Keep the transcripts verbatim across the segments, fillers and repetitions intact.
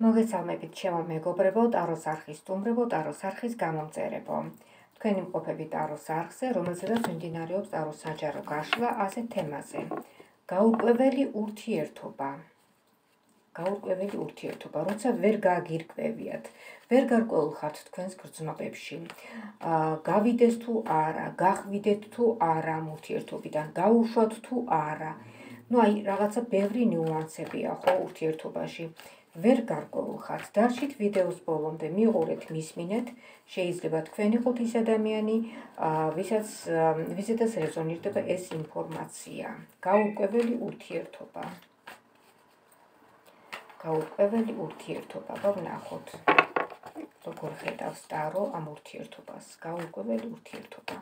მოგესალმებით ჩემო მეგობრებო, ტაროს არხის სტუმრებო, ტაროს არხის გამომწერებო. თქვენი მყოფები ტაროს არხზე, რომელზედაც მიმდინარეობს ტაროს საჯარო გაშლა ასეთ თემაზე. გაურკვეველი ურთიერთობა. გაურკვეველი ურთიერთობა, როცა ვერ გააგირკვევიათ, ვერ გარკვეულხართ თქვენს გრძნობებში. გავიდეს თუ არა, გახვიდეთ თუ არა ამ ურთიერთობიდან, გაუშვათ თუ არა. ნუ აი რაღაცა ბევრი ნიუანსებია ხო ურთიერთობაში. ვერ გარკვეულხართ, დარჩით ვიდეოს ბოლომდე, მიყურეთ, მისმინეთ, შეიძლება თქვენ იყოთ ის ადამიანი, ვისაც ვიზედაც რეზონირდება ეს ინფორმაცია. გაურკვეველი ურთიერთობა. გაურკვეველი ურთიერთობა, ვნახოთ. როგორ ხედავს ტარო ამ ურთიერთობას, გაურკვეველი ურთიერთობა.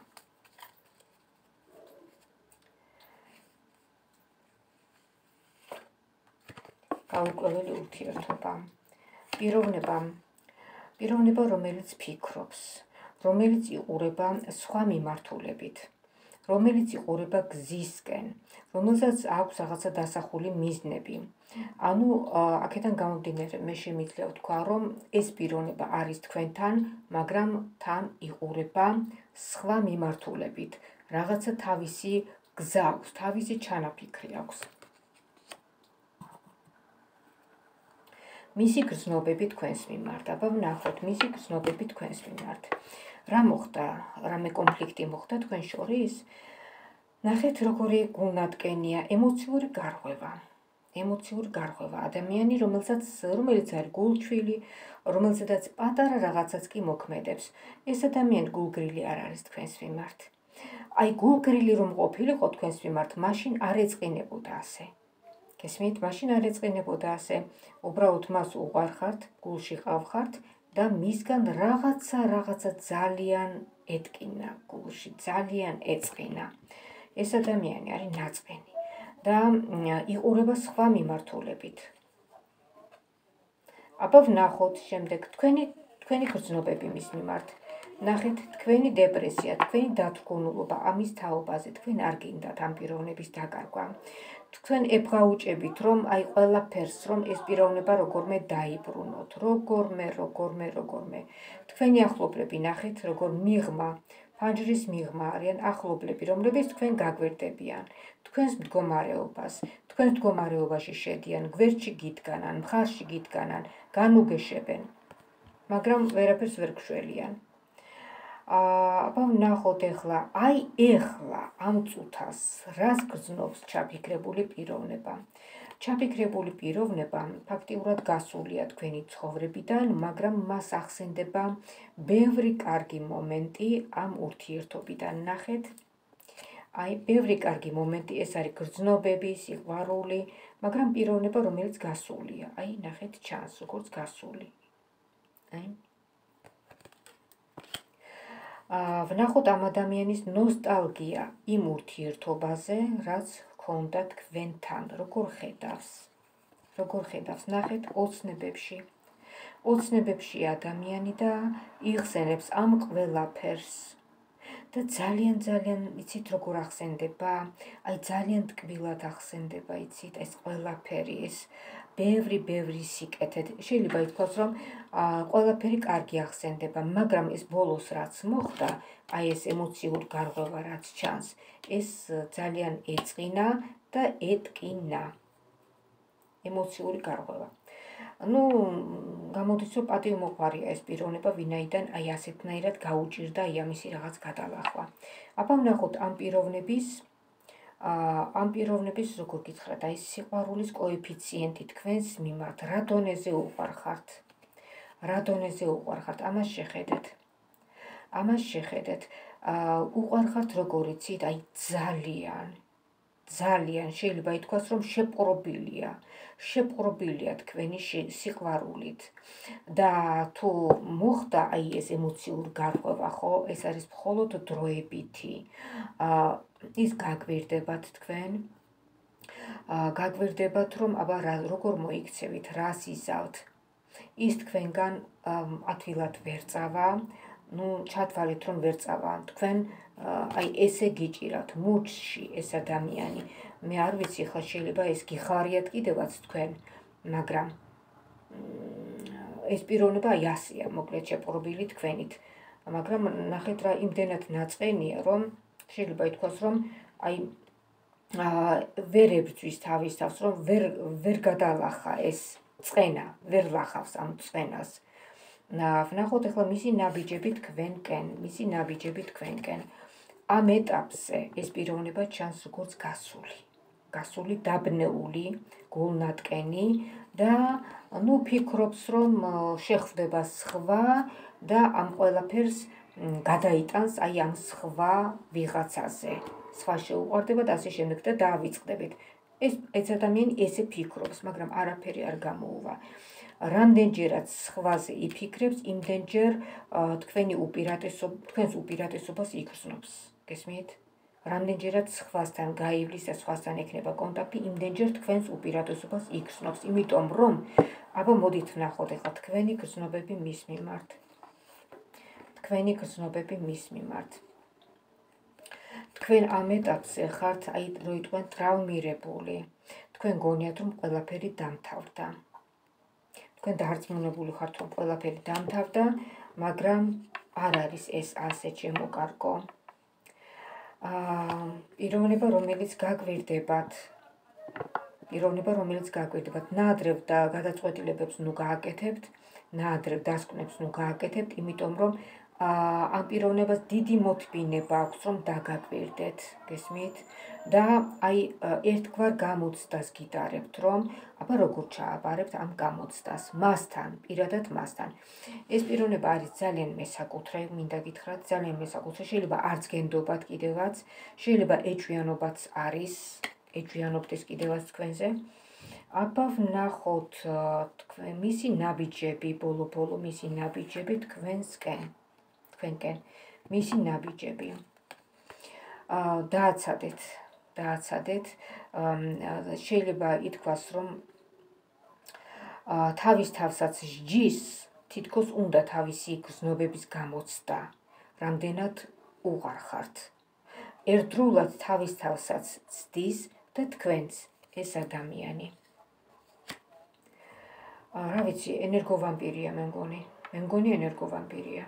გაურკვეველი ურთიერთობა. პიროვნება, პიროვნება, რომელიც ფიქრობს, რომელიც იყურება სხვა მიმართულებით, რომელიც იყურება გზისკენ, რომელსაც აქვს რაღაცა დასახული მიზნები. ანუ აქედან გამომდინარე, მე შემიძლია ვთქვა, რომ ეს პიროვნება არის თქვენთან, მაგრამ თან იყურება სხვა მიმართულებით, რაღაცა თავისი გზა აქვს, თავისი ჩანაფიქრი აქვს. მისი გრძნობები თქვენს მიმართ, აბა ვნახოთ მისი გრძნობები თქვენს მიმართ. რა მოხდა, რამე კონფლიქტი მოხდა თქვენ შორის? ნახეთ, როგორი გულნატკენია, ემოციური გარღვევა. ემოციური გარღვევა, ადამიანი, რომელსაც რომელიც არის გულჩვილი, რომელზედაც პატარა რაღაცაც კი მოქმედებს. ეს ადამიანი გულგრილი არ არის თქვენს მიმართ. აი გულგრილი რომ ყოფილიყო თქვენს მიმართ, მაშინ არ ეწყინებოდა ასე. გესმით, მაშინ არ ეწყინებოდა ასე, უბრალოდ მას უყვარხართ, გულში ყავხართ და მისგან რაღაცა რაღაცა ძალიან ეტკინა გულში, ძალიან ეწყინა. ეს ადამიანი არის ნაწყენი და იყურება სხვა მიმართულებით. აბა ვნახოთ შემდეგ თქვენი თქვენი გრძნობები მის მიმართ. ნახეთ, თქვენი დეპრესია, თქვენი დათრგუნულობა ამის თაობაზე, თქვენ არ გინდათ ამ პიროვნების დაკარგვა. თქვენ ებღაუჭებით, რომ აი ყველაფერს, რომ ეს პიროვნება როგორმე დაიბრუნოთ, როგორმე, როგორმე, როგორმე. თქვენი ახლობლები ნახეთ, როგორ მიღმა, ფანჯრის მიღმა არიან ახლობლები, რომლებიც თქვენ გაგვერდებიან, თქვენს მდგომარეობას, თქვენს მდგომარეობაში შედიან, გვერდში გიდგანან, მხარში გიდგანან, განუგეშებენ, მაგრამ ვერაფერს ვერ გშველიან. აბა ვნახოთ ეხლა, აი ეხლა ამ წუთას რას გრძნობს ჩაფიქრებული პიროვნება. ჩაფიქრებული პიროვნება ფაქტიურად გასულია თქვენი ცხოვრებიდან, მაგრამ მას ახსენდება ბევრი კარგი მომენტი ამ ურთიერთობიდან. ნახეთ, აი ბევრი კარგი მომენტი, ეს არის გრძნობები, სიყვარული, მაგრამ პიროვნება, რომელიც გასულია. აი ნახეთ, ჩანს როგორც გასული. აი ვნახოთ ამ ადამიანის ნოსტალგია იმ ურთიერთობაზე, რაც ჰქონდა თქვენთან, როგორ ხედავს. როგორ ხედავს, ნახეთ, ოცნებებში. ოცნებებში ადამიანი და იხსენებს ამ ყველაფერს. და ძალიან ძალიან იცით როგორ ახსენდება, აი ძალიან ტკბილად ახსენდება, იცით, ეს ყველაფერი, ეს ბევრი ბევრი სიკეთე. შეიძლება ითქვას, რომ ყველაფერი კარგი ახსენდება, მაგრამ ეს ბოლოს რაც მოხდა, აი ეს ემოციური გარღვევა რაც ჩანს, ეს ძალიან ეწყინა და ეტკინა. ემოციური გარღვევა. ნუ გამოდის, რომ პატივმოყვარია ეს პიროვნება, ვინაიდან აი ასეთნაირად გაუჭირდა აი ამისი რაღაც გადალახვა. აბა ვნახოთ ამ პიროვნების ამ პიროვნების როგორ გითხრათ, აი სიყვარულის კოეფიციენტი თქვენს მიმართ, რა დონეზე უყვარხართ. რა დონეზე უყვარხართ, ამას შეხედეთ. ამას შეხედეთ, უყვარხართ როგორ იცით, აი ძალიან, ძალიან შეიძლება ითქვას, რომ შეპყრობილია. შეპყრობილია თქვენი სიყვარულით და თუ მოხდა აი ეს ემოციური გარღვევა, ხო, ეს არის მხოლოდ დროებითი. ის გაგვირდებათ თქვენ, გაგვირდებათ, რომ აბა როგორ მოიქცევით, რას იზავთ. ის თქვენგან ათვილად ვერ წავა, ნუ ჩათვალეთ, რომ ვერ წავა, თქვენ აი ესე გიჭირავთ მუჩში ეს ადამიანი. მე არ ვიცი, ხა შეიძლება ეს გიხარიათ კიდევაც თქვენ, მაგრამ ეს პიროვნება აი ასეა, მოკლედ შეპყრობილი თქვენით. მაგრამ ნახეთ რა იმდენად ნაწყენია, რომ შეიძლება ითქვას, რომ აი ვერ ებრძვის თავის თავს, რომ ვერ ვერ გადალახა ეს წყენა, ვერ ლახავს ამ წყენას. ვნახოთ ახლა მისი ნაბიჯები თქვენკენ, მისი ნაბიჯები თქვენკენ. ამ ეტაპზე ეს პიროვნება ჩანს როგორც გასული. გასული, დაბნეული, გულნატკენი და ნუ ფიქრობს, რომ შეხვდება სხვა და ამ ყველაფერს გადაიტანს აი ამ სხვა ვიღაცაზე. სხვა შეუყვარდება და ასე შემდეგ და დაავიწყდებით. ეს ეს ადამიანი ესე ფიქრობს, მაგრამ არაფერი არ გამოუვა. რამდენჯერაც სხვაზე იფიქრებს, იმდენჯერ თქვენი უპირატესობა, თქვენს უპირატესობას იგრძნობს. გესმით? რამდენჯერაც სხვასთან გაივლის და სხვასთან ექნება კონტაქტი, იმდენჯერ თქვენს უპირატესობას იგრძნობს, იმიტომ რომ აბა მოდით ვნახოთ ახლა თქვენი გრძნობები მის მიმართ. თქვენი გრძნობები მის მიმართ. თქვენ ამ ეტაპზე ხართ, აი რო იტყვენ ტრავმირებული. თქვენ გონიათ, რომ ყველაფერი დამთავრდა. თქვენ დაარწმუნებული ხართ, რომ ყველაფერი დამთავრდა, მაგრამ არ არის ეს ასე შემოკარგო. პიროვნება, რომელიც გაგვირდებათ, პიროვნება, რომელიც გაგვირდებათ, ნაადრევ და გადაწყვეტილებებს ნუ გააკეთებთ, ნაადრევ დასკვნებს ნუ გააკეთებთ, იმიტომ რომ ამ პიროვნებას დიდი მოთმინება აქვს, რომ დაგაკვირდეთ, გესმით? და აი ერთგვარ გამოცდას გიტარებთ, რომ აბა როგორ ჩააბარებთ ამ გამოცდას, მასთან, პირადად მასთან. ეს პიროვნება არის ძალიან მესაკუთრე, მინდა გითხრათ, ძალიან მესაკუთრე, შეიძლება არც გენდობათ კიდევაც, შეიძლება ეჭვიანობაც არის, ეჭვიანობდეს კიდევაც თქვენზე. აბა ვნახოთ თქვენ მისი ნაბიჯები, ბოლო-ბოლო მისი ნაბიჯები თქვენსკენ. თქვენკენ მისი ნაბიჯები. დააცადეთ, დააცადეთ. შეიძლება ითქვას, რომ თავის თავსაც სჯის, თითქოს უნდა თავისი გრძნობების გამოცდა, რამდენად უღარ ხართ. ერთდროულად თავის თავსაც ცდის და თქვენც ეს ადამიანი. რა ვიცი, ენერგოვამპირია მე მგონი, მე მგონი ენერგოვამპირია.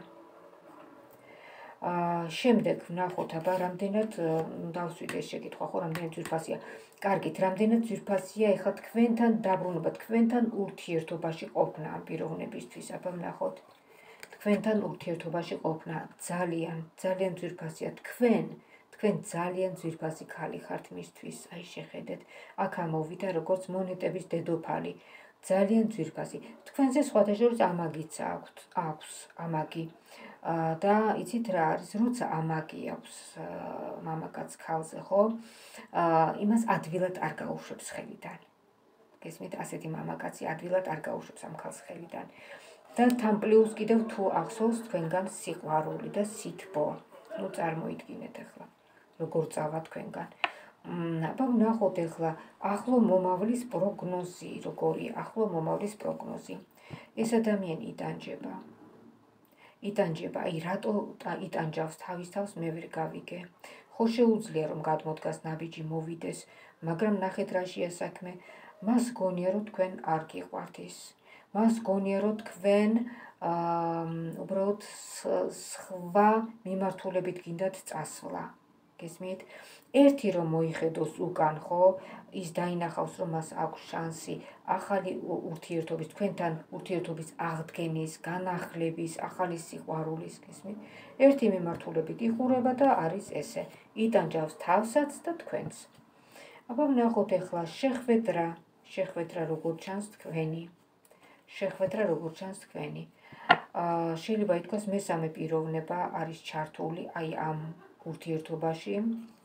შემდეგ ვნახოთ, აბა რამდენად დავსვით ეს შეკითხვა, ხო, რამდენად ძვირფასია. კარგით, რამდენად ძვირფასია ეხლა თქვენთან დაბრუნება, თქვენთან ურთიერთობაში ყოფნა ამ პიროვნებისთვის, აბა ვნახოთ. თქვენთან ურთიერთობაში ყოფნა ძალიან, ძალიან ძვირფასია. თქვენ, თქვენ ძალიან ძვირფასი ქალი ხართ მისთვის, აი შეხედეთ, აქ ამოვიდა როგორც მონეტების დედოფალი. ძალიან ძვირფასი. თქვენზე სხვათა შორის ამაგიც აქვს, აქვს ამაგი. და იცით რა არის, როცა ამაგი აქვს მამაკაც ქალზე, ხო? იმას ადვილად არ გაუშვებს ხელიდან. გესმით, ასეთი მამაკაცი ადვილად არ გაუშვებს ამ ქალს ხელიდან. და თან პლუს კიდევ თუ ახსოვს თქვენგან სიყვარული და სითბო. ნუ წარმოიდგინეთ ახლა, როგორ წავა თქვენგან. აბა ვნახოთ ახლა ახლო მომავლის პროგნოზი, როგორია ახლო მომავლის პროგნოზი. ეს ადამიანი იტანჯება. იტანჯება, აი რატო იტანჯავს თავის თავს, მე ვერ გავიგე. ხო შეუძლია რომ გადმოდგას ნაბიჯი მოვიდეს, მაგრამ ნახეთ რაშია საქმე, მას გონია რომ თქვენ არ გიყვართ ის. მას გონია რომ თქვენ უბრალოდ სხვა მიმართულებით გინდათ წასვლა. გესმით? ერთი რომ მოიხედოს უკან, ხო, ის დაინახავს, რომ მას აქვს შანსი ახალი ურთიერთობის, თქვენთან ურთიერთობის აღდგენის, განახლების, ახალი სიყვარულის, გესმით? ერთი მიმართულებით იხურება და არის ესე, იტანჯავს თავსაც და თქვენს. აბა ვნახოთ ახლა შეხვედრა, შეხვედრა როგორ ჩანს თქვენი. შეხვედრა როგორ ჩანს თქვენი. შეიძლება ითქვას მესამე პიროვნება არის ჩართული აი ამ ურთიერთობაში.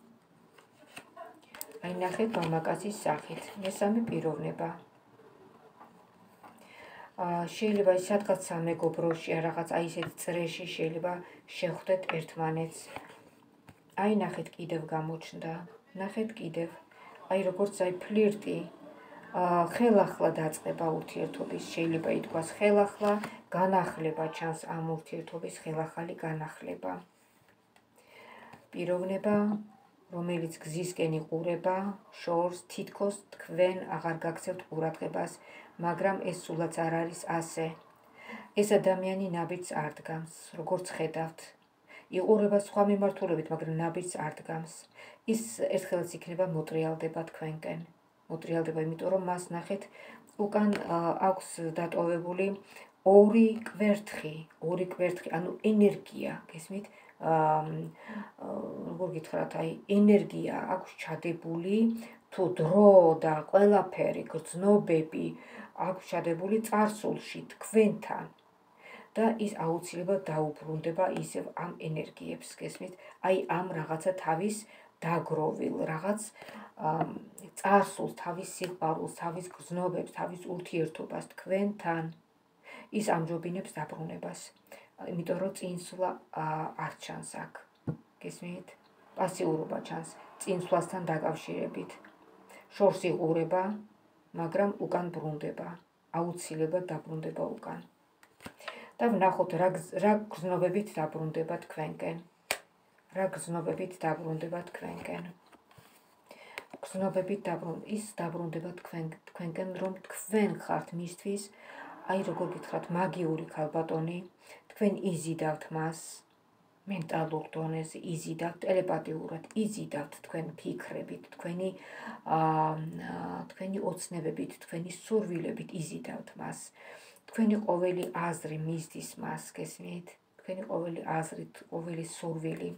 აი ნახეთ მამაკაცის სახით, მესამე პიროვნება. შეიძლება ის სადღაც სამეგობროში, რაღაც აი ესეთ წრეში შეიძლება შეხვდეთ ერთმანეთს. აი ნახეთ კიდევ გამოჩნდა, ნახეთ კიდევ. აი როგორც აი ფლირტი, ხელახლა დაწყება ურთიერთობის, შეიძლება ითქვას ხელახლა განახლება ჩანს ამ ურთიერთობის ხელახალი განახლება. პიროვნება, რომელიც გზისკენ იყურება, შორს თითქოს თქვენ აღარ გაქცევთ ყურადღებას, მაგრამ ეს სულაც არ არის ასე. ეს ადამიანი ნაბიჯს არ დგამს, როგორც ხედავთ. იყურება სხვა მიმართულებით, მაგრამ ნაბიჯს არ დგამს. ის ერთხელაც იქნება მოტრიალდება თქვენკენ. მოტრიალდება, იმიტომ რომ მას ნახეთ, უკან აქვს დატოვებული ორი კვერთხი, ორი კვერთხი, ანუ ენერგია, გესმით? როგორ გითხრათ, აი, ენერგია აქვს ჩადებული, თუ დრო და ყველაფერი, გრძნობები აქვს ჩადებული წარსულში თქვენთან. და ის აუცილებლად დაუბრუნდება ისევ ამ ენერგიებს, გესმით? აი, ამ რაღაცა თავის დაგროვილ, რაღაც წარსულს, თავის სიყვარულს, თავის გრძნობებს, თავის ურთიერთობას თქვენთან. ის ამჯობინებს დაბრუნებას, იმიტომ რომ წინსვლა არ ჩანს აქ, გესმით? პასიურობა ჩანს წინსვლასთან დაკავშირებით. შორს იღურება, მაგრამ უკან ბრუნდება, აუცილებლად დაბრუნდება უკან. და ვნახოთ რა რა გრძნობებით დაბრუნდება თქვენკენ. რა გრძნობებით დაბრუნდება თქვენკენ. გრძნობებით დაბრუნდება, ის დაბრუნდება თქვენ თქვენკენ, რომ თქვენ ხართ მისთვის, აი როგორ გითხრათ, მაგიური ქალბატონი, თქვენ იზიდავთ მას, მენტალურ დონეზე იზიდავთ, ტელეპათიურად იზიდავთ თქვენ ფიქრებით, თქვენი თქვენი ოცნებებით, თქვენი სურვილებით იზიდავთ მას. თქვენი ყოველი აზრი მისდის მას, გესმით? თქვენი ყოველი აზრი, ყოველი სურვილი.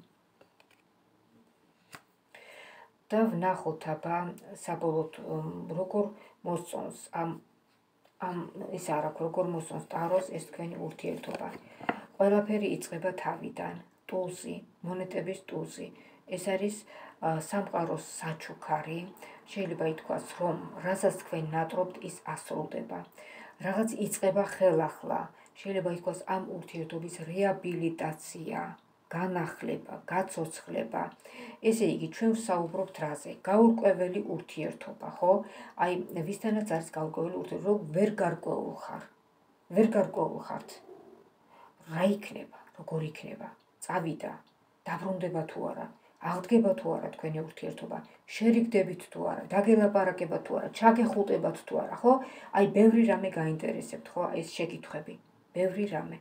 და ვნახოთ აბა საბოლოოდ როგორ მოსწონს ამ ამ ის არ აქვს, როგორ მოსწონს ტაროს ეს თქვენი ურთიერთობა. ყველაფერი იწყება თავიდან, ტულზი, მონეტების ტულზი. ეს არის სამყაროს საჩუქარი, შეიძლება ითქვას, რომ რასაც თქვენ ნატრობთ, ის ასრულდება. რაღაც იწყება ხელახლა, შეიძლება ითქვას ამ ურთიერთობის რეაბილიტაცია, განახლება, გაცოცხლება. ესე იგი, ჩვენ ვსაუბრობთ რაზე? გაურკვეველი ურთიერთობა, ხო? აი, ვისთანაც არის გაურკვეველი ურთიერთობა, რომ ვერ გარკვეულ ხარ. ვერ გარკვეულ ხართ. რა იქნება, როგორ იქნება? წავიდა, დაბრუნდება თუ არა? აღდგება თუ არა თქვენი ურთიერთობა? შერიგდებით თუ არა? დაგელაპარაკებათ თუ არა? ჩაგეხუტებათ თუ არა, ხო? აი, ბევრი რამე გაინტერესებთ, ხო? ეს შეკითხვები. ბევრი რამე.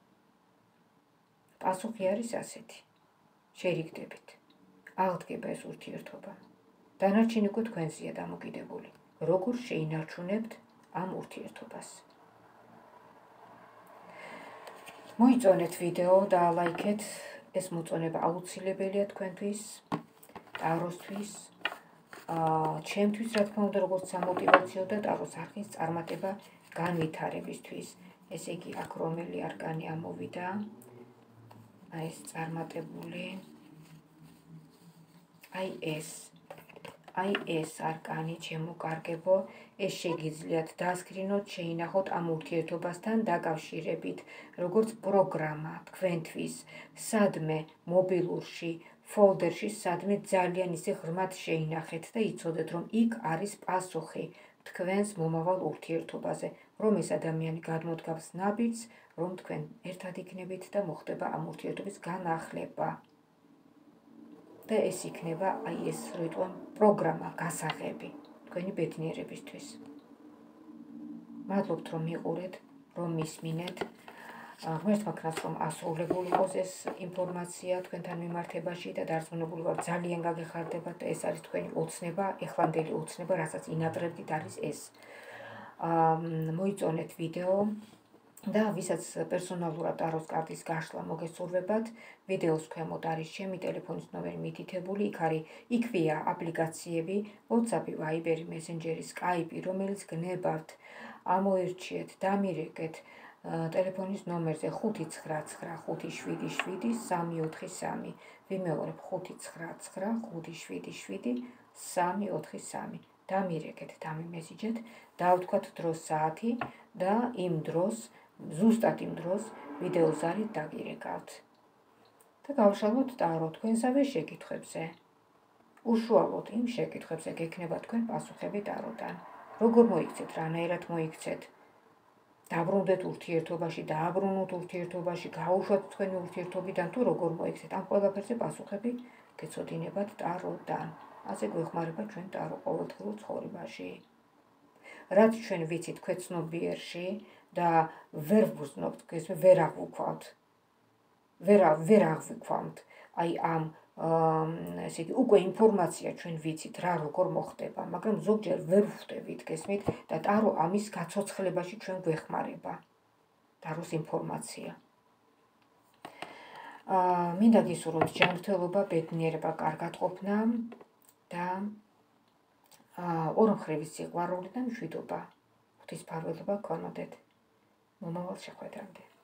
პასუხი არის ასეთი. შერიგდებით. აღდგება ეს ურთიერთობა. დანარჩენი უკვე თქვენზეა დამოკიდებული. როგორ შეინარჩუნებთ ამ ურთიერთობას? მოიწონეთ ვიდეო და ლაიქეთ. ეს მოწონება აუცილებელია თქვენთვის, ტაროსთვის, ჩემთვის, რა თქმა უნდა, როგორც სამოტივაციო და ტაროს არხის წარმატება განვითარებისთვის. ესე იგი, აქ რომელი არკანი ამოვიდა? აი ეს წარმატებული. აი ეს. აი ეს არკანი, ჩემო კარგებო, ეს შეგიძლიათ დასკრინოთ, შეინახოთ ამ ურთიერთობასთან დაკავშირებით, როგორც პროგრამა თქვენთვის, სადმე მობილურში, ფოლდერში, სადმე ძალიან ისე ღრმად შეინახეთ და იცოდეთ, რომ იქ არის პასუხი თქვენს მომავალ ურთიერთობაზე, რომ ეს ადამიანი გადმოდგავს ნაბიჯს, რომ თქვენ ერთად იქნებით და მოხდება ამ ურთიერთობის განახლება. და ეს იქნება აი ეს რიტყვი პროგრამა, გასაღები თქვენი ბედნიერებისთვის. მადლობთ, რომ მიყურეთ, რომ მისმინეთ. ღმერთმა ქნას, რომ ასრულებული იყოს ეს ინფორმაცია თქვენთან მიმართებაში და დარწმუნებული ვარ, ძალიან გაგეხარდებათ და ეს არის თქვენი ოცნება, ეხლანდელი ოცნება, რასაც ინატრებდით, არის ეს. მოიწონეთ ვიდეო. და ვისაც პერსონალურად ტაროს კარტის გაშლა მოგესურვებათ, ვიდეოს ქვემოთ არის ჩემი ტელეფონის ნომერი მითითებული, იქ არის იქვეა აპლიკაციები, WhatsApp, Viber, Messenger, Skype, რომელიც გნებავთ, ამოერჩიეთ, დამირეკეთ ტელეფონის ნომერზე ხუთი ცხრა ცხრა ხუთი შვიდი შვიდი სამი ოთხი სამი. ვიმეორებ ხუთი ცხრა ცხრა ხუთი შვიდი შვიდი სამი ოთხი სამი. დამირეკეთ, დამიმესიჯეთ, დავთქვათ დროს საათი და იმ დროს ზუსტად იმ დროს ვიდეო ზარით დაგირეკავთ. და გავშალოთ ტარო თქვენსავე შეკითხვებზე. უშუალოდ იმ შეკითხვებზე გექნება თქვენ პასუხები ტაროდან. როგორ მოიქცეთ, რანაირად მოიქცეთ? დაბრუნდეთ ურთიერთობაში, დააბრუნოთ ურთიერთობაში, გაუშვათ თქვენი ურთიერთობიდან თუ როგორ მოიქცეთ? ამ ყველაფერზე პასუხები გეცოდინებათ ტაროდან. ასე გვეხმარება ჩვენ ტარო ყოველდღიურ ცხოვრებაში. რაც ჩვენ ვიცით ქვეცნობიერში და ვერ ვუზნობთ, ესე ვერ აღვქვავთ. ვერ ვერ აღვქვავთ აი ამ ესე იგი უკვე ინფორმაცია ჩვენ ვიცით რა როგორ მოხდება, მაგრამ ზოგჯერ ვერ ვხვდებით, გესმით და ტარო ამის გაცოცხლებაში ჩვენ გვეხმარება. ტაროს ინფორმაცია. აა მინდა გისურვოთ ჯანმრთელობა, ბედნიერება, კარგატყოფნა და აა ორმხრივი სიყვარული და მშვიდობა. ღვთისმფარველობა გქონოდეთ. მომავალ შეხვედრამდე.